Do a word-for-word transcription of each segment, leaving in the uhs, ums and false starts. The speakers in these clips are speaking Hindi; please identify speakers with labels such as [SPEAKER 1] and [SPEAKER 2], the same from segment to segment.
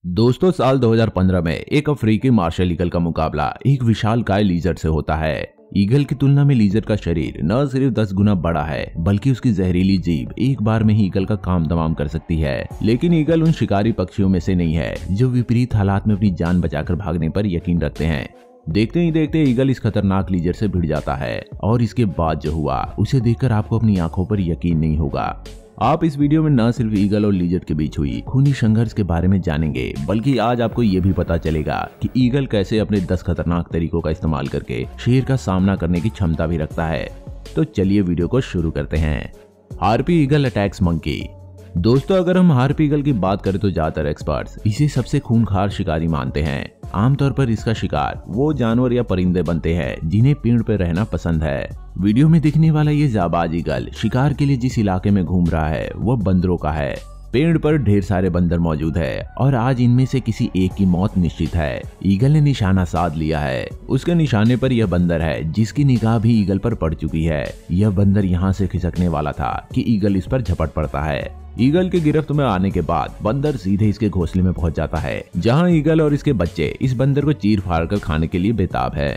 [SPEAKER 1] दोस्तों, साल दो हज़ार पंद्रह में एक अफ्रीकी मार्शल ईगल का मुकाबला एक विशालकाय लीजर्ड से होता है। ईगल की तुलना में लीजर्ड का शरीर न सिर्फ दस गुना बड़ा है, बल्कि उसकी जहरीली जीभ एक बार में ही ईगल का काम तमाम कर सकती है। लेकिन ईगल उन शिकारी पक्षियों में से नहीं है जो विपरीत हालात में अपनी जान बचाकर भागने पर यकीन रखते हैं। देखते ही देखते ईगल इस खतरनाक लीजर्ड से भिड़ जाता है और इसके बाद जो हुआ उसे देखकर आपको अपनी आंखों पर यकीन नहीं होगा। आप इस वीडियो में न सिर्फ ईगल और लीजर्ड के बीच हुई खूनी संघर्ष के बारे में जानेंगे, बल्कि आज आपको ये भी पता चलेगा कि ईगल कैसे अपने दस खतरनाक तरीकों का इस्तेमाल करके शेर का सामना करने की क्षमता भी रखता है। तो चलिए वीडियो को शुरू करते हैं। Harpy eagle attacks monkey. दोस्तों, अगर हम हार्पी ईगल की बात करें तो ज्यादातर एक्सपर्ट्स इसे सबसे खूंखार शिकारी मानते हैं। आमतौर पर इसका शिकार वो जानवर या परिंदे बनते हैं जिन्हें पेड़ पर रहना पसंद है। वीडियो में दिखने वाला ये जाबाज ईगल शिकार के लिए जिस इलाके में घूम रहा है वो बंदरों का है। पेड़ पर ढेर सारे बंदर मौजूद है और आज इनमें से किसी एक की मौत निश्चित है। ईगल ने निशाना साध लिया है। उसके निशाने पर यह बंदर है जिसकी निगाह भी ईगल पर पड़ चुकी है। यह बंदर यहाँ से खिसकने वाला था कि ईगल इस पर झपट पड़ता है। ईगल की गिरफ्त में आने के बाद बंदर सीधे इसके घोंसले में पहुंच जाता है, जहां ईगल और इसके बच्चे इस बंदर को चीर फाड़ कर खाने के लिए बेताब है।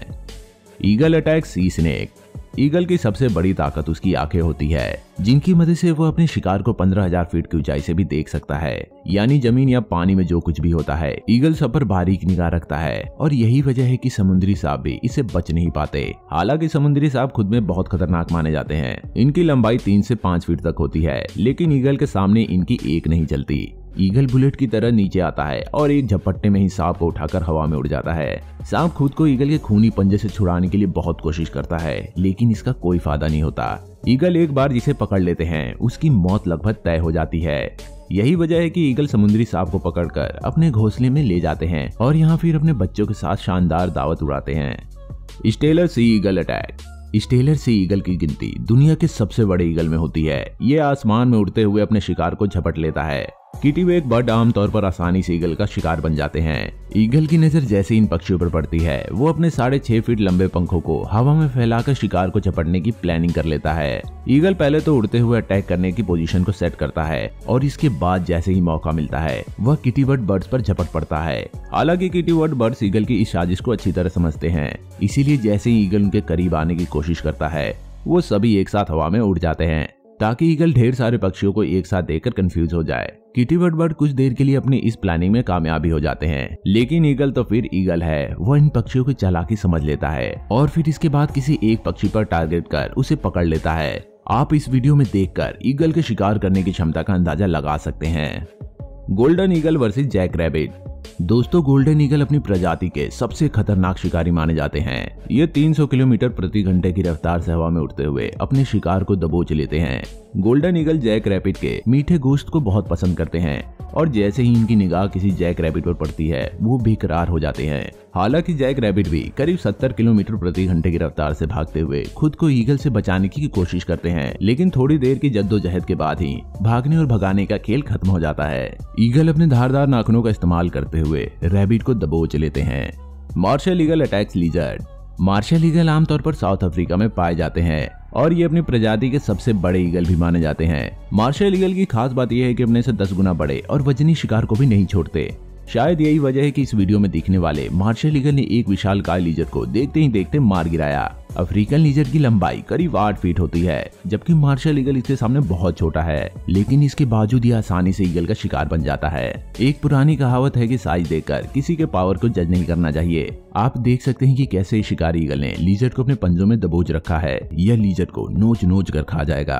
[SPEAKER 1] Eagle attack sea snake. Eagle की सबसे बड़ी ताकत उसकी आंखें होती है, जिनकी मदद से वो अपने शिकार को पंद्रह हज़ार फीट की ऊंचाई से भी देख सकता है। यानी जमीन या पानी में जो कुछ भी होता है, ईगल सब पर बारीक निगाह रखता है और यही वजह है कि समुद्री सांप भी इसे बच नहीं पाते। हालांकि समुद्री सांप खुद में बहुत खतरनाक माने जाते हैं। इनकी लंबाई तीन से पाँच फीट तक होती है, लेकिन ईगल के सामने इनकी एक नहीं चलती। ईगल बुलेट की तरह नीचे आता है और एक झपट्टे में ही सांप को उठाकर हवा में उड़ जाता है। सांप खुद को ईगल के खूनी पंजे से छुड़ाने के लिए बहुत कोशिश करता है, लेकिन इसका कोई फायदा नहीं होता। ईगल एक बार जिसे पकड़ लेते हैं उसकी मौत लगभग तय हो जाती है। यही वजह है कि ईगल समुद्री सांप को पकड़कर अपने घोंसले में ले जाते हैं और यहाँ फिर अपने बच्चों के साथ शानदार दावत उड़ाते हैं। Steller sea eagle attack. Steller sea eagle की गिनती दुनिया के सबसे बड़े ईगल में होती है। ये आसमान में उड़ते हुए अपने शिकार को झपट लेता है। किटीवेक बर्ड आमतौर पर आसानी से ईगल का शिकार बन जाते हैं। ईगल की नजर जैसे इन पक्षियों पर पड़ती है, वो अपने साढ़े छह फीट लंबे पंखों को हवा में फैलाकर शिकार को झपटने की प्लानिंग कर लेता है। ईगल पहले तो उड़ते हुए अटैक करने की पोजीशन को सेट करता है और इसके बाद जैसे ही मौका मिलता है वह किटीवर्ड बर्ड्स पर झपट पड़ता है। हालांकि किटीवर्ड बर्ड्स ईगल की इस साजिश को अच्छी तरह समझते हैं, इसीलिए जैसे ही ईगल उनके करीब आने की कोशिश करता है वो सभी एक साथ हवा में उड़ जाते हैं, ताकि ईगल ढेर सारे पक्षियों को एक साथ देखकर कंफ्यूज हो जाए। किटीवर्ड बर्ड कुछ देर के लिए अपनी इस प्लानिंग में कामयाबी हो जाते हैं, लेकिन ईगल तो फिर ईगल है। वो इन पक्षियों की चालाकी समझ लेता है और फिर इसके बाद किसी एक पक्षी पर टारगेट कर उसे पकड़ लेता है। आप इस वीडियो में देखकर ईगल के शिकार करने की क्षमता का अंदाजा लगा सकते हैं। Golden eagle versus jackrabbit. दोस्तों, गोल्डन ईगल अपनी प्रजाति के सबसे खतरनाक शिकारी माने जाते हैं। ये तीन सौ किलोमीटर प्रति घंटे की रफ्तार से हवा में उड़ते हुए अपने शिकार को दबोच लेते हैं। गोल्डन ईगल जैक रैबिट के मीठे गोश्त को बहुत पसंद करते हैं और जैसे ही इनकी निगाह किसी जैक रैबिट पर पड़ती है वो बेकरार हो जाते हैं। हालांकि जैक रैबिट भी करीब सत्तर किलोमीटर प्रति घंटे की रफ्तार से भागते हुए खुद को ईगल से बचाने की कोशिश करते हैं, लेकिन थोड़ी देर की जद्दोजहद के बाद ही भागने और भगाने का खेल खत्म हो जाता है। ईगल अपने धारदार नाखूनों का इस्तेमाल करते हुए रैबिट को दबोच लेते हैं। Martial eagle attacks lizard. Martial eagle आमतौर पर साउथ अफ्रीका में पाए जाते हैं और ये अपनी प्रजाति के सबसे बड़े ईगल भी माने जाते हैं। मार्शल ईगल की खास बात यह है कि अपने से दस गुना बड़े और वजनी शिकार को भी नहीं छोड़ते। शायद यही वजह है कि इस वीडियो में दिखने वाले मार्शल ईगल ने एक विशालकाय लीजर्ड को देखते ही देखते मार गिराया। अफ्रीकन लीजर्ड की लंबाई करीब आठ फीट होती है, जबकि मार्शल ईगल इसके सामने बहुत छोटा है, लेकिन इसके बावजूद यह आसानी से ईगल का शिकार बन जाता है। एक पुरानी कहावत है कि साइज देखकर किसी के पावर को जज नहीं करना चाहिए। आप देख सकते हैं कि कैसे शिकारी ईगल ने लीजर्ड को अपने पंजों में दबोच रखा है। यह लीजर्ड को नोच नोच कर खा जाएगा।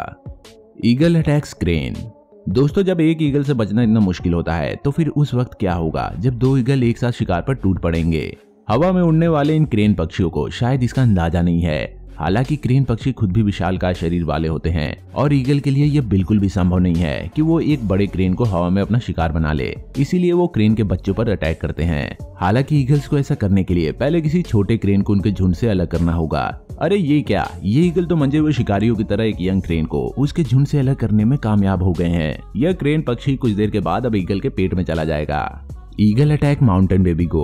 [SPEAKER 1] Eagle attacks crane. दोस्तों, जब एक ईगल से बचना इतना मुश्किल होता है तो फिर उस वक्त क्या होगा जब दो ईगल एक साथ शिकार पर टूट पड़ेंगे। हवा में उड़ने वाले इन क्रेन पक्षियों को शायद इसका अंदाजा नहीं है। हालांकि क्रेन पक्षी खुद भी विशालकाय शरीर वाले होते हैं और ईगल के लिए यह बिल्कुल भी संभव नहीं है कि वो एक बड़े क्रेन को हवा में अपना शिकार बना ले, इसीलिए वो क्रेन के बच्चों पर अटैक करते हैं। हालांकि ईगल्स को ऐसा करने के लिए पहले किसी छोटे क्रेन को उनके झुंड से अलग करना होगा। अरे ये क्या, ये ईगल तो मंजे हुए शिकारियों की तरह एक यंग क्रेन को उसके झुंड से अलग करने में कामयाब हो गए हैं। यह क्रेन पक्षी कुछ देर के बाद अब ईगल के पेट में चला जाएगा। Eagle attack mountain baby goat.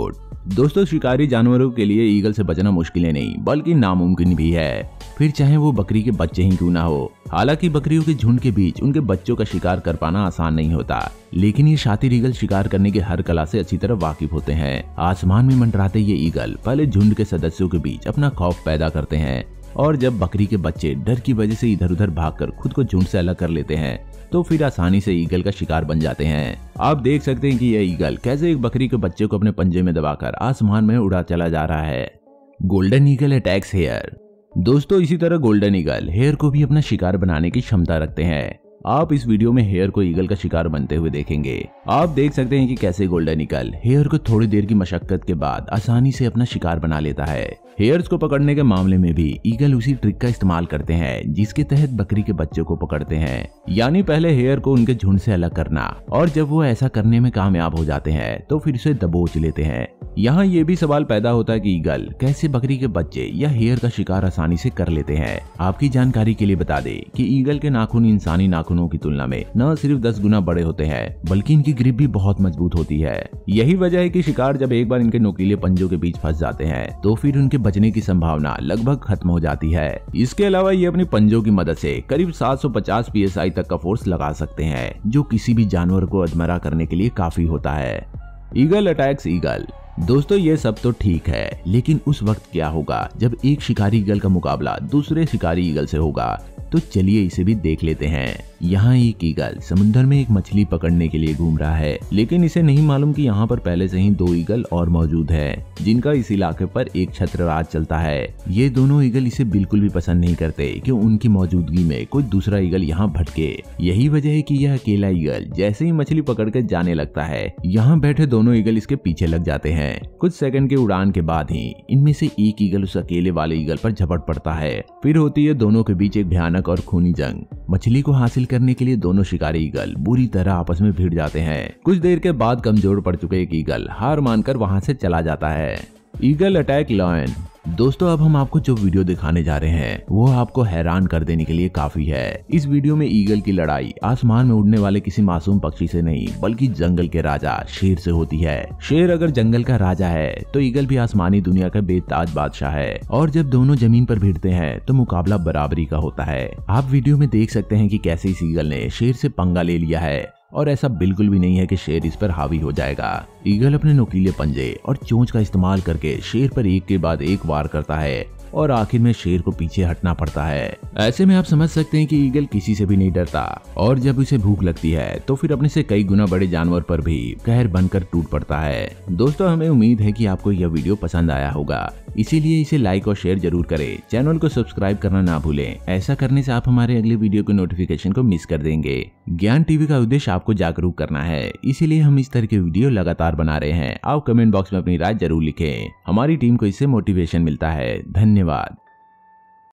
[SPEAKER 1] दोस्तों शिकारी जानवरों के लिए ईगल से बचना मुश्किल नहीं बल्कि नामुमकिन भी है, फिर चाहे वो बकरी के बच्चे ही क्यों ना हो। हालांकि बकरियों के झुंड के बीच उनके बच्चों का शिकार कर पाना आसान नहीं होता, लेकिन ये शातिर ईगल शिकार करने की हर कला से अच्छी तरह वाकिफ होते हैं। आसमान में मंडराते ये ईगल पहले झुंड के सदस्यों के बीच अपना खौफ पैदा करते हैं और जब बकरी के बच्चे डर की वजह से इधर उधर भागकर खुद को झुंड से अलग कर लेते हैं तो फिर आसानी से ईगल का शिकार बन जाते हैं। आप देख सकते हैं कि यह ईगल कैसे एक बकरी के बच्चे को अपने पंजे में दबाकर आसमान में उड़ा चला जा रहा है। Golden eagle attacks hare. दोस्तों इसी तरह गोल्डन ईगल हेयर को भी अपना शिकार बनाने की क्षमता रखते हैं। आप इस वीडियो में हेयर को ईगल का शिकार बनते हुए देखेंगे। आप देख सकते हैं कि कैसे गोल्डन ईगल हेयर को थोड़ी देर की मशक्कत के बाद आसानी से अपना शिकार बना लेता है। हेयर्स को पकड़ने के मामले में भी ईगल उसी ट्रिक का इस्तेमाल करते हैं जिसके तहत बकरी के बच्चों को पकड़ते हैं, यानी पहले हेयर को उनके झुंड से अलग करना, और जब वो ऐसा करने में कामयाब हो जाते हैं तो फिर उसे दबोच लेते हैं। यहाँ ये भी सवाल पैदा होता है कि ईगल कैसे बकरी के बच्चे या हेयर का शिकार आसानी से कर लेते हैं। आपकी जानकारी के लिए बता दें कि ईगल के नाखून इंसानी नाखूनों की तुलना में न सिर्फ दस गुना बड़े होते हैं बल्कि इनकी ग्रिप भी बहुत मजबूत होती है। यही वजह है कि शिकार जब एक बार इनके नुकीले पंजों के बीच फंस जाते हैं तो फिर उनके बचने की संभावना लगभग खत्म हो जाती है। इसके अलावा ये अपनी पंजों की मदद से करीब सात सौ पचास पी एस आई तक का फोर्स लगा सकते हैं जो किसी भी जानवर को अधमरा करने के लिए काफी होता है। Eagle attacks eagle. दोस्तों ये सब तो ठीक है, लेकिन उस वक्त क्या होगा जब एक शिकारी ईगल का मुकाबला दूसरे शिकारी ईगल से होगा, तो चलिए इसे भी देख लेते हैं। यहाँ एक ईगल समुद्र में एक मछली पकड़ने के लिए घूम रहा है, लेकिन इसे नहीं मालूम कि यहाँ पर पहले से ही दो ईगल और मौजूद है जिनका इस इलाके पर एक छत्र राज चलता है। ये दोनों ईगल इसे बिल्कुल भी पसंद नहीं करते कि उनकी मौजूदगी में कोई दूसरा ईगल यहाँ भटके। यही वजह है कि यह अकेला ईगल जैसे ही मछली पकड़ कर जाने लगता है, यहाँ बैठे दोनों ईगल इसके पीछे लग जाते हैं। कुछ सेकंड के उड़ान के बाद ही इनमें से एक ईगल उस अकेले वाले ईगल पर झपट पड़ता है। फिर होती है दोनों के बीच एक भयानक और खूनी जंग। मछली को हासिल करने के लिए दोनों शिकारी ईगल बुरी तरह आपस में भिड़ जाते हैं। कुछ देर के बाद कमजोर पड़ चुके एक ईगल हार मानकर वहां से चला जाता है। Eagle attack lion. दोस्तों अब हम आपको जो वीडियो दिखाने जा रहे हैं वो आपको हैरान कर देने के लिए काफी है। इस वीडियो में ईगल की लड़ाई आसमान में उड़ने वाले किसी मासूम पक्षी से नहीं बल्कि जंगल के राजा शेर से होती है। शेर अगर जंगल का राजा है तो ईगल भी आसमानी दुनिया का बेताज बादशाह है, और जब दोनों जमीन पर भिड़ते हैं तो मुकाबला बराबरी का होता है। आप वीडियो में देख सकते हैं कि कैसे इस ईगल ने शेर से पंगा ले लिया है, और ऐसा बिल्कुल भी नहीं है कि शेर इस पर हावी हो जाएगा। ईगल अपने नुकीले पंजे और चोंच का इस्तेमाल करके शेर पर एक के बाद एक वार करता है और आखिर में शेर को पीछे हटना पड़ता है। ऐसे में आप समझ सकते हैं कि ईगल किसी से भी नहीं डरता, और जब उसे भूख लगती है तो फिर अपने से कई गुना बड़े जानवर पर भी कहर बनकर टूट पड़ता है। दोस्तों हमें उम्मीद है कि आपको यह वीडियो पसंद आया होगा, इसीलिए इसे लाइक और शेयर जरूर करें। चैनल को सब्सक्राइब करना ना भूलें, ऐसा करने से आप हमारे अगले वीडियो के नोटिफिकेशन को मिस कर देंगे। ज्ञान टीवी का उद्देश्य आपको जागरूक करना है, इसीलिए हम इस तरह के वीडियो लगातार बना रहे हैं। आप कमेंट बॉक्स में अपनी राय जरूर लिखें, हमारी टीम को इससे मोटिवेशन मिलता है। धन्यवाद।